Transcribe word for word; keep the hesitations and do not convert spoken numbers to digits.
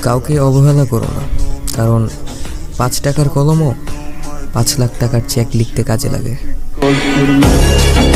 কাউকে অবহেলা করো না, কারণ পাঁচ টাকার কলমও পাঁচ লাখ টাকার চেক লিখতে কাজে লাগে।